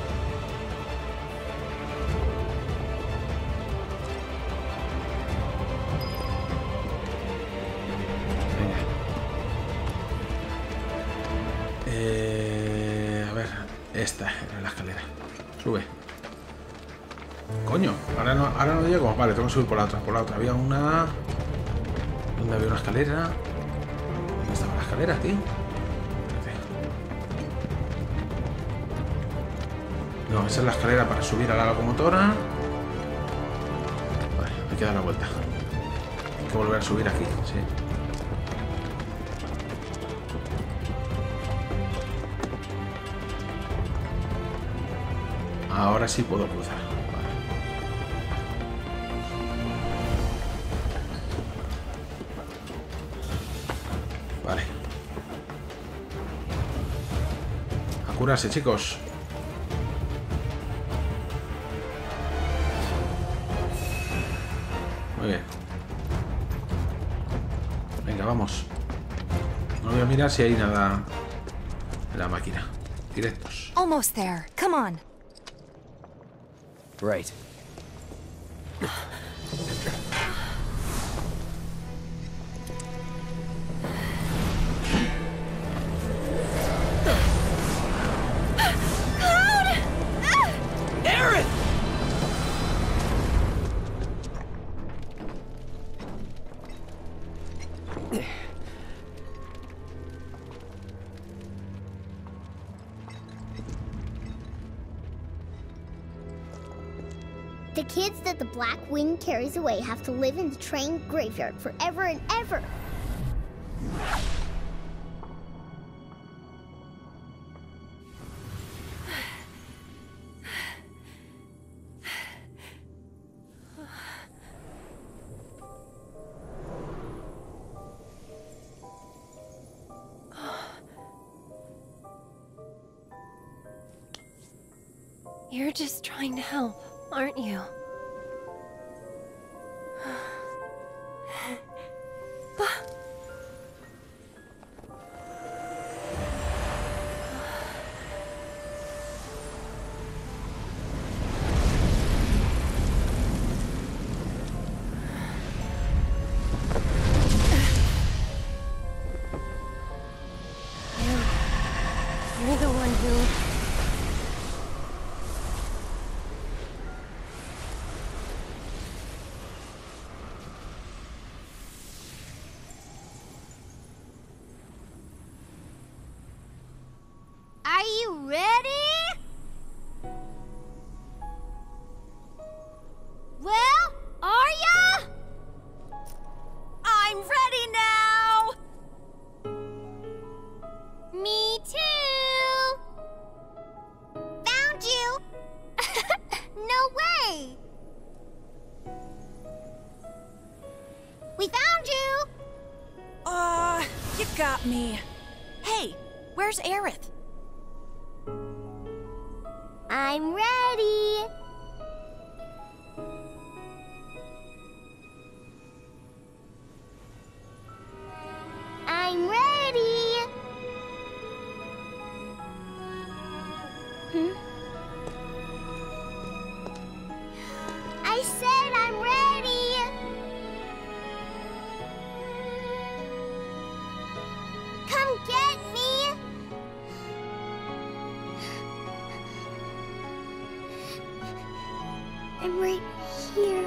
Venga. A ver, esta era la escalera. Sube. Coño, ahora no llego. Vale, tengo que subir por la otra. Por la otra había una. ¿Dónde había una escalera? ¿Dónde estaba la escalera, tío? Espérate. No, esa es la escalera para subir a la locomotora. Vale, hay que dar la vuelta. Hay que volver a subir aquí, sí. Ahora sí puedo cruzar. Vale. A curarse, chicos. Muy bien. Venga, vamos. No voy a mirar si hay nada en la máquina. Directos.
Almost there. Come on.
Right. Aaron!
The kids that the Black Wind carries away have to live in the train graveyard forever and ever.
You're just trying to help, aren't you? You're the one who...
Are you ready? Well, are ya?
I'm ready now!
Me too. Found you. No way. We found you.
You got me. Hey, where's Aerith?
I'm ready. I'm ready. I said I'm ready. Come get me. I'm right here.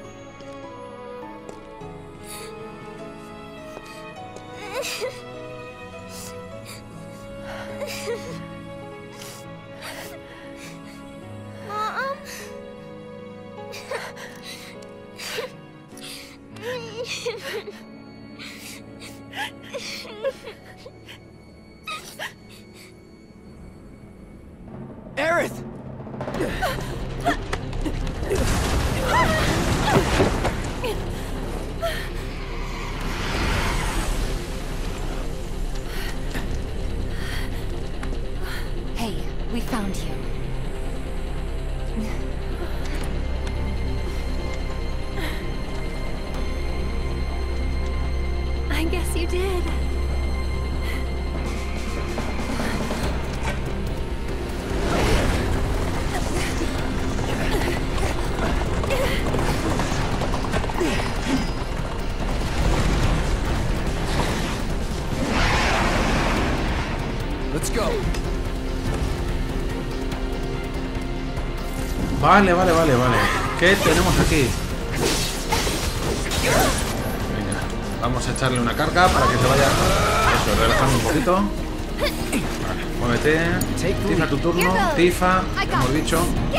Mom?
Aerith!
Hey, we found you.
I guess you did.
Let's go.
Vale. ¿Qué tenemos aquí? Venga, vamos a echarle una carga para que se vaya. Eso, relajando un poquito. Vale, muévete. Tifa, tu turno. Tifa, hemos dicho.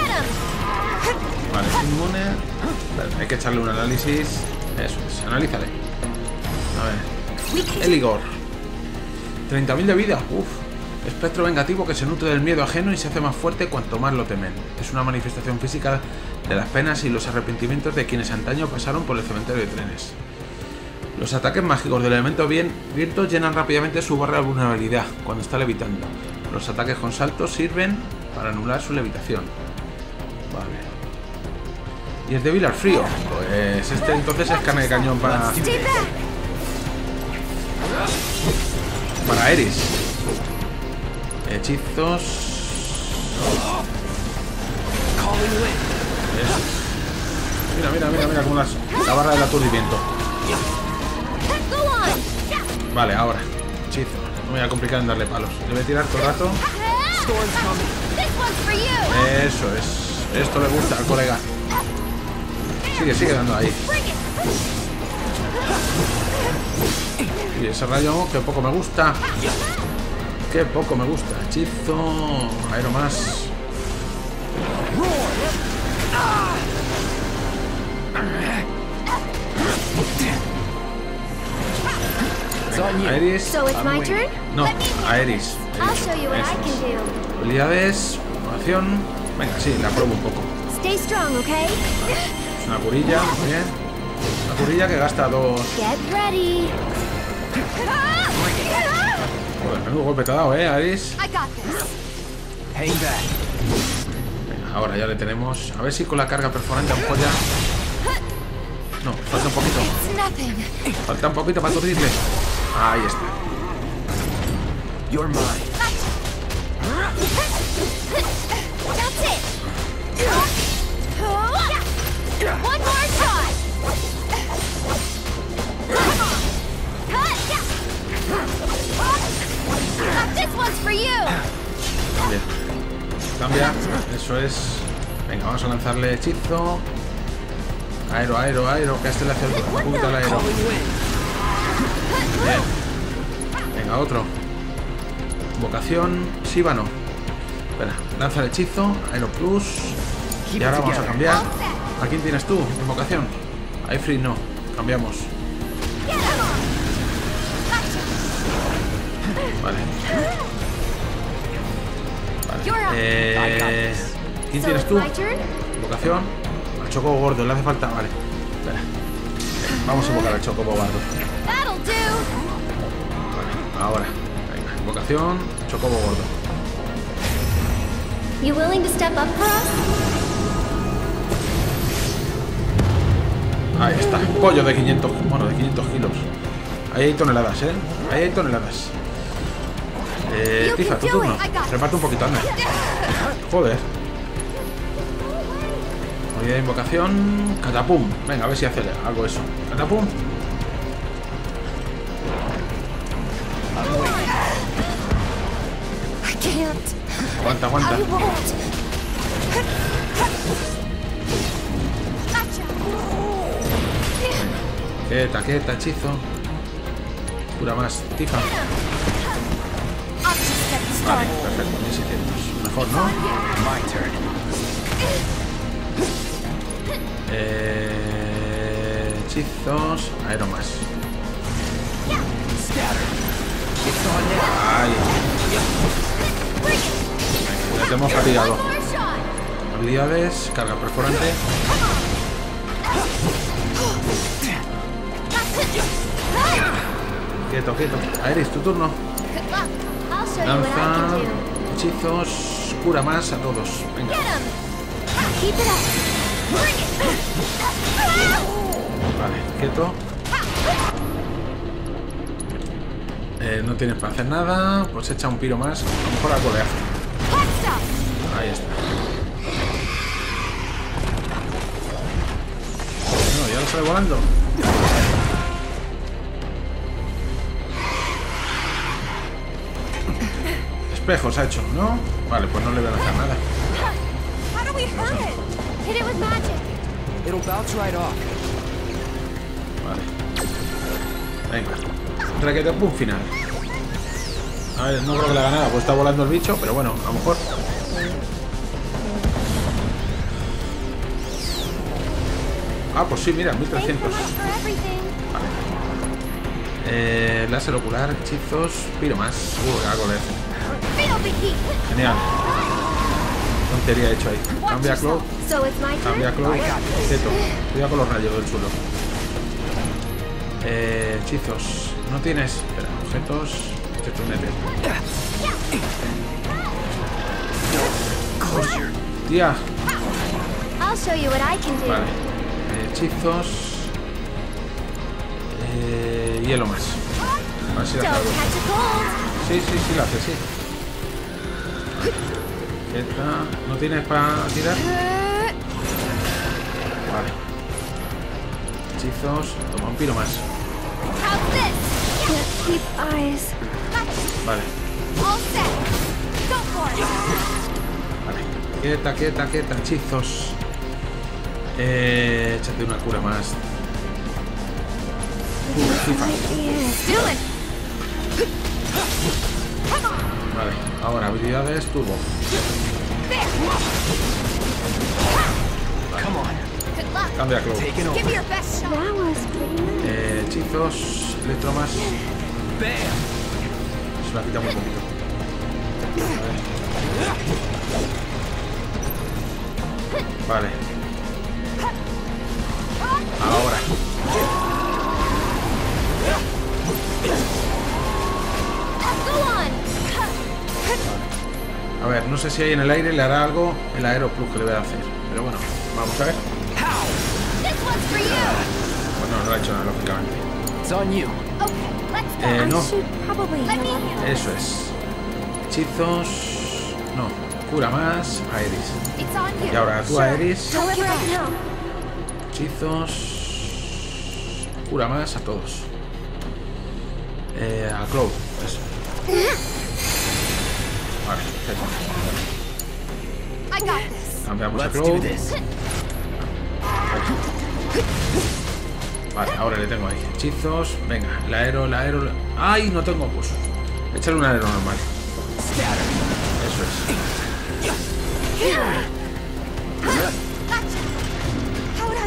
Vale, es inmune. Vale, hay que echarle un análisis. Eso es, analízale. A ver. Eligor. 30.000 de vida. Uf. Espectro vengativo que se nutre del miedo ajeno y se hace más fuerte cuanto más lo temen. Es una manifestación física de las penas y los arrepentimientos de quienes antaño pasaron por el cementerio de trenes. Los ataques mágicos del elemento viento llenan rápidamente su barra de vulnerabilidad cuando está levitando. Los ataques con saltos sirven para anular su levitación. Vale. Y es débil al frío. Pues este entonces es carne de cañón para Aeris. Hechizos. Eso. Mira como la barra del aturdimiento. Vale, ahora. Hechizo. No me voy a complicar en darle palos. Le voy a tirar todo el rato. Eso es. Esto le gusta al colega. Sigue dando ahí. Y ese rayo que poco me gusta. Que poco me gusta. Hechizo. Aero más. Aeris.
So it's my turn?
No, Aeris.
I'll show you what I can do.
Habilidades. Acción. Venga, sí, la pruebo un poco.
Stay strong, okay?
Es una curilla, muy bien. Una curilla que gasta 2.
Get ready.
Joder, menudo golpe te ha dado, Aeris.
I got this.
Hang back.
Venga, ahora ya le tenemos. A ver si con la carga perforante a lo mejor ya... No, falta un poquito. Falta un poquito para aturdirle. Ahí está.
You're mine.
That's it. One more shot. This one's for you.
Bien. Cambia. Eso es. Venga, vamos a lanzarle hechizo. Aero, aero, aero. Que a este le hace el punto al aero. Bien. Venga, otro. Invocación. Síbano. Espera, lanza el hechizo. Aero Plus. Y ahora vamos a cambiar. ¿A quién tienes tú? Invocación. A Ifrit no. Cambiamos. Vale. ¿Quién tienes tú? Invocación. Al Chocobo gordo, le hace falta. Vale. Espera. Vamos a invocar al Chocobo gordo. Vale, ahora. Venga, invocación. Chocobo gordo.
You willing to step up for us?
Ahí está. Pollo de 500. Bueno, de 500 kilos. Ahí hay toneladas, ¿eh? Ahí hay toneladas. Tifa, tu turno. Reparte un poquito, anda. Joder. Unidad de invocación. Catapum. Venga, a ver si hace algo eso. Catapum. Aguanta, aguanta. Quieta, quieta, hechizo. Cura más, Tifa. Vale, perfecto, 1600. Mejor, ¿no? Hechizos. Aero más. Ahí. Ya te hemos fatigado. Habilidades. Carga perforante. Quieto, quieto. Aeris, tu turno. Lanza. Hechizos. Cura más a todos. Venga. Vale, quieto. No tienes para hacer nada. Pues echa un piro más. A lo mejor algo le hace. Ahí está. No, ya lo sale volando. Espejos ha hecho, ¿no? Vale, pues no le voy a lanzar nada.
It'll bounce right off.
Vale. Venga. Requete pum final. A ver, no creo que la ganara, pues está volando el bicho, pero bueno, a lo mejor. Ah, pues sí, mira, 1300. Vale. Láser ocular, hechizos, piro más. Algo le hace. Genial. Tontería he hecho ahí. Cambia Claw. Cambia Claw. Quieto. Cuidado con los rayos del suelo. Hechizos. No tienes. Espera, objetos. Chetunete. Tía. Vale. Hechizos. Hielo más. A ver si la hago. Sí, sí, sí, la hace, sí. Quieta. ¿No tienes para tirar? Vale. Hechizos. Toma un piro más. Vale. Vale. Quieta, quieta, quieta. Hechizos. Échate una cura más. Vale, ahora habilidades turbo. Vale. Cambia Claw. Hechizos, electromas. Se la quita muy poquito. Vale. Ahora. A ver, no sé si ahí en el aire le hará algo el Aeroplug que le voy a hacer. Pero bueno, vamos a ver. Bueno, no lo ha hecho nada, lógicamente.
It's on you.
No,
I should probably heal up.
eso es. Hechizos. No, cura más a Aeris.
It's on you.
Y ahora tú, Aeris.
However I can help.
Hechizos. Cura más a todos. A Cloud. Eso. Vale, perfecto.
I got this.
Cambiamos a
Let's do
Cloud.
this.
Vale, ahora le tengo ahí. Hechizos. Venga, el aero. ¡Ay! No tengo pues. Échale un aero normal. Eso es.
How would I...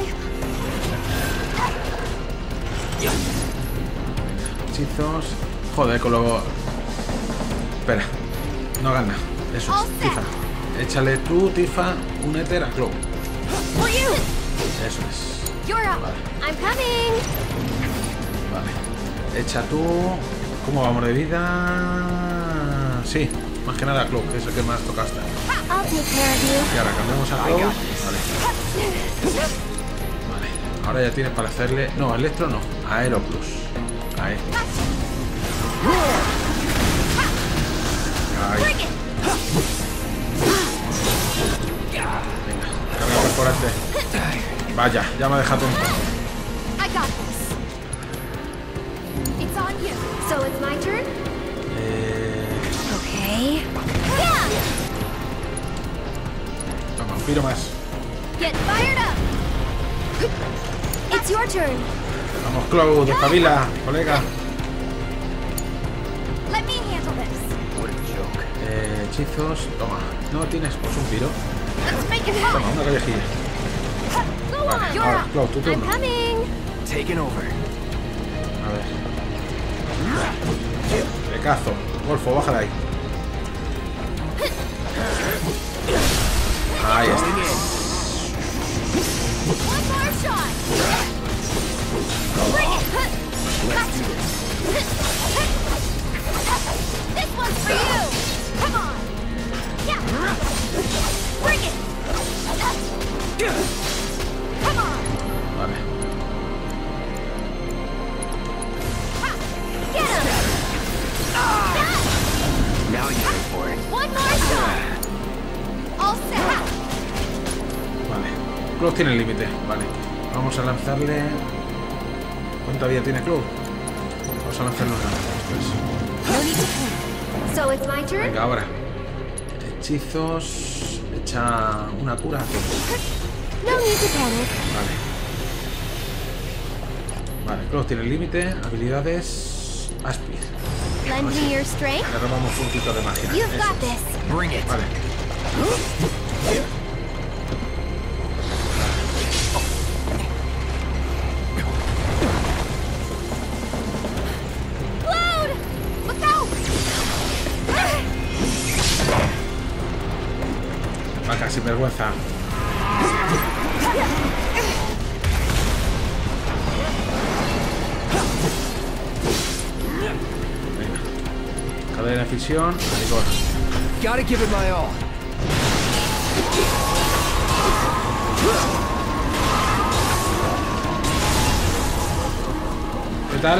Hechizos. Joder, con lo... Espera. No gana. Eso es. Tifa. Échale tú, Tifa, un éter a Cloud.
For you.
Eso es.
You're up.
Vale.
I'm coming.
Vale. Echa tú. ¿Cómo vamos de vida? Sí. Más que nada a Cloud, que es el que más tocaste.
I'll take care of you.
Y ahora cambiamos a Cloud. Vale. Vale. Ahora ya tienes para hacerle... No, Electro no. Aeroplus. Ahí. Ahí. Venga, carga perforante. Vaya, ya me ha dejado tonto.
I got this. It's on you.
So it's my turn? Okay.
Toma, un tiro más.
Get fired up.
It's your turn.
Vamos, Cloud, espabila, colega.
Let me handle this.
What a joke.
Hechizos, toma. No tienes, pues un tiro.
Let's make it
Toma,
happen.
una callejilla.
Go
Vale,
on.
ahora, Cloud, tu
I'm
turno.
coming.
Taking over.
A ver. Le cazo. Golfo, bájala ahí. Ahí está.
One more shot. Bring it. This one's for you. Come on. Yeah. Bring it. Come on.
Vale.
Get him.
Now you're in for it.
One more shot. All set.
Vale. Cloud tiene el límite. Vale. Vamos a lanzarle... ¿Cuánta vida tiene Cloud? Vamos a lanzarle una. Pues.
No need to panic. So it's my turn?
Venga, ahora. Hechizos. Echa una cura a Cloud.
No need to panic.
Vale. Vale, Cloud tiene el límite. Habilidades. Aspir.
Lend me your strength.
Le robamos un poquito de magia.
You've
Eso
got
es.
this.
Bring it.
Vale.
Cloud. Look out.
Vaca sin vergüenza. Venga. Cadena de fisión. A rigor.
Gotta give it my all.
¿Qué tal?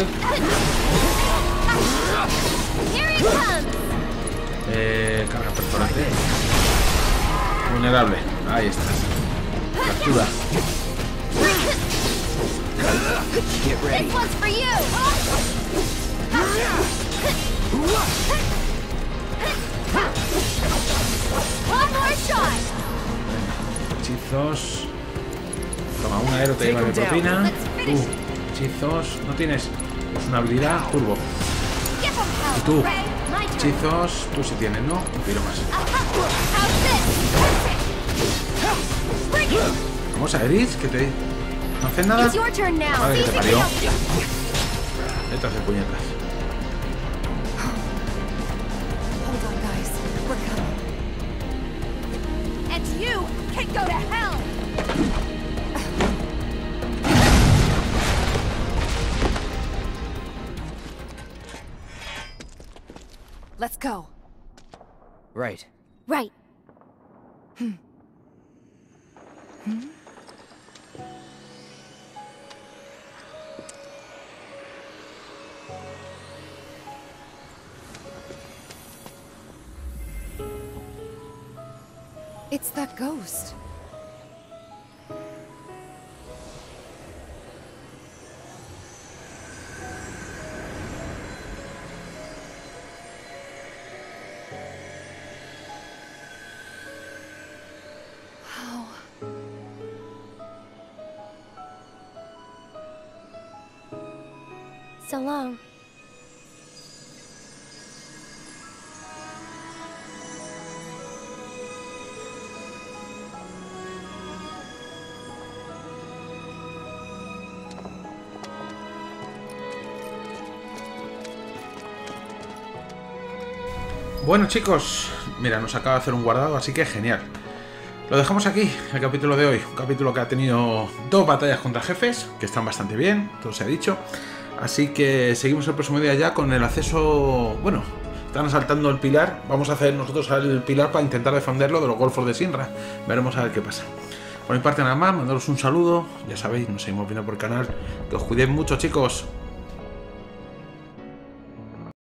Here he comes.
Carga perforante. Vulnerable. Ahí está. Captura.
Get ready.
This one's for you. One more shot.
Hechizos. Toma, un aero te lleva de propina. Hechizos. ¿No tienes? Pues una habilidad turbo.
Give him hell,
¿Y tú?
Ray. My turn.
Hechizos. Tú sí tienes, ¿no? Un tiro más.
How's this? Bring it.
Vamos a Eris, que te... ¿No haces nada?
It's your turn now.
Madre
See
que
if
te
you
parió.
can help.
Vete a hacer puñetas.
Hold on, guys. We're coming. And you can go to hell. Let's go.
Right.
Right.
It's that ghost. Wow.
So long.
Bueno, chicos, mira, nos acaba de hacer un guardado, así que genial. Lo dejamos aquí, el capítulo de hoy. Un capítulo que ha tenido 2 batallas contra jefes, que están bastante bien, todo se ha dicho. Así que seguimos el próximo día ya con el acceso... Bueno, están asaltando el pilar. Vamos a hacer nosotros al pilar para intentar defenderlo de los golfos de Shinra. Veremos a ver qué pasa. Por mi parte nada más, mandaros un saludo. Ya sabéis, nos seguimos viendo por el canal. Que os cuidéis mucho, chicos.